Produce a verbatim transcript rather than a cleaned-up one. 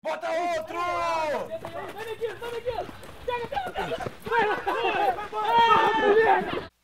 Bota outro! Vai, Miguel! Vai, Miguel! Pega, pega, pega! Vai, vai, vai! Vai, vai!